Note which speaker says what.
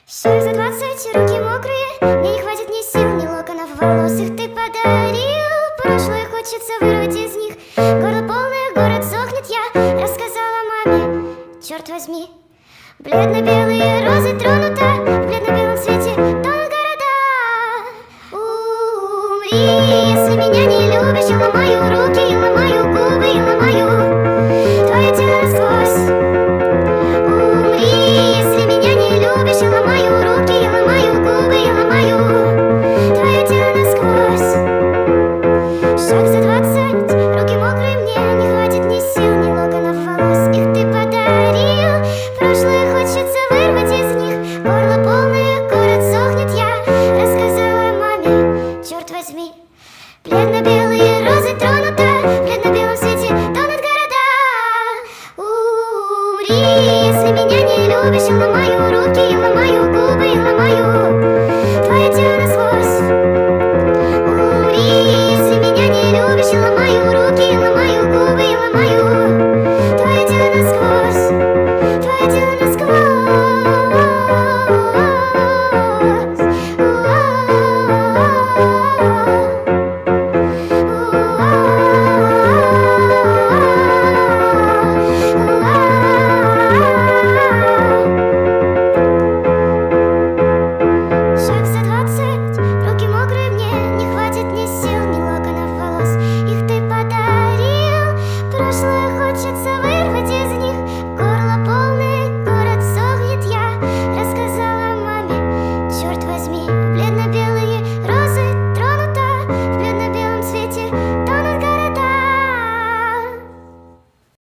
Speaker 1: Шаг за 20, руки мокрые, мне не хватит ни сил, ни локонов волос. Их ты подарил, прошлое хочется вырвать из них. Горло полное, город сохнет, я рассказала маме, черт возьми. Бледно-белые розы